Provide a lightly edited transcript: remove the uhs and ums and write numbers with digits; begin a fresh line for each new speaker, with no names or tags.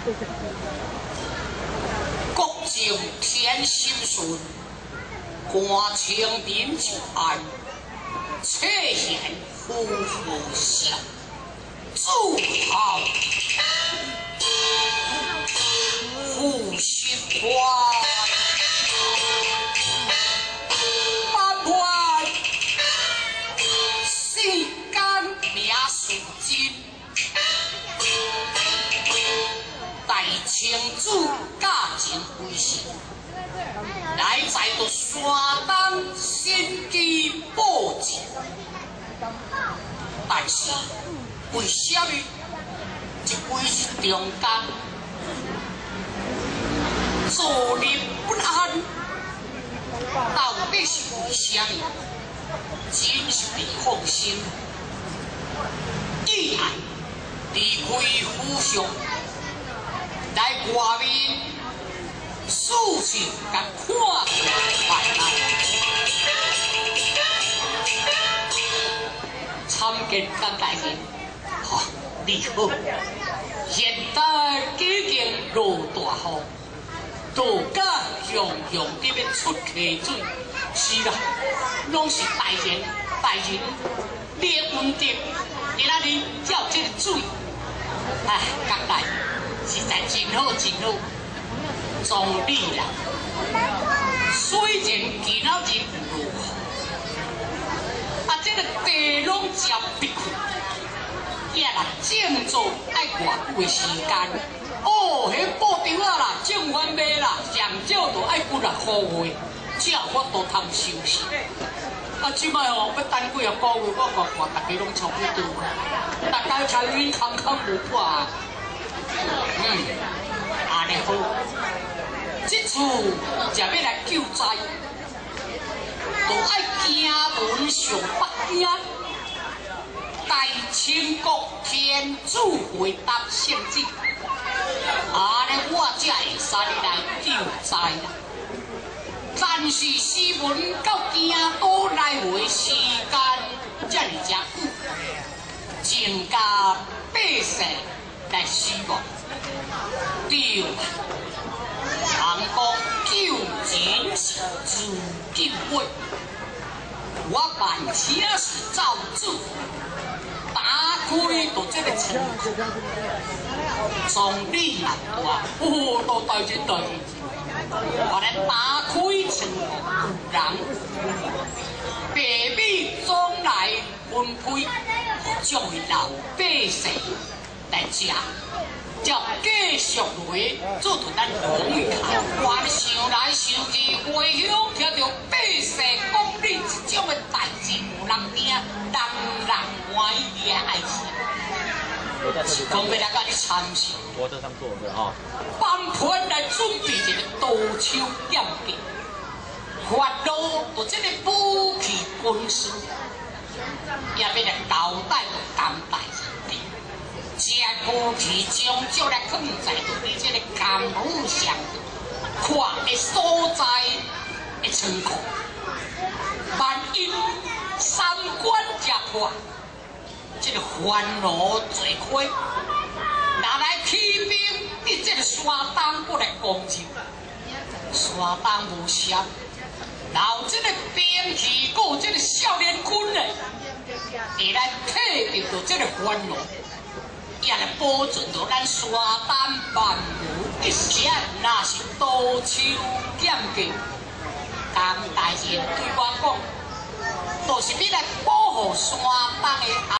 国政天心顺，官清民就安，且贤夫妇祥，祝好父心花。 清主驾前为师，来在到山东先机报捷，但是为什么这位是中间坐立不安？到底是为什么？真是未放心。既然离开府上。 来外面，事情甲看来啦。参见咱大人，哈，你好。现在已经落大雨，路架洋洋伫要出溪水。是啦，拢是大人，你的温度，今仔日才有这个水。哎，甲大。 实在真好，总理啦。虽然今仔日落雨，这个地拢真逼困，也啦，种作爱偌久的时间。哦，迄布场啊啦，种番麦啦，上少都爱几6个月，才有法度通收拾。即摆哦，要等几个月，我看大家拢差不多，大家财运康无破。 安尼好，这次就要来救灾，就爱行文上北京，大清国天主回答圣旨，安尼我才会使来救灾啦。暂时诗文到京都来回时间遮尔久，增加百姓。 来希望，对，韩国救人是自救会，我万且是造主，打开到这个仓库，从你来话，都大件大件，我来打开仓库，人白米总来分配，作为老百姓。 来吃，叫继续来做同咱农民下，还想来想去，回乡听到百姓讲你这种的代志有人听，人欢喜爱吃。讲要来甲你参详。我这上做的哈。班团来准备一个刀枪剑戟，发落到这个武器军事，也要来交代交代。 这武器将就来放在到你这个甘露上，看的所在的仓库。万一三关皆破，这个烦恼最亏，拿来起兵，你这个山东过来攻击，山东无啥，然这个兵器，还有这个少年军呢，会来替着到这个烦恼。 也来保存到咱山东万无一失，那是刀枪剑戟。当大人对我讲，就是要来保护山东的。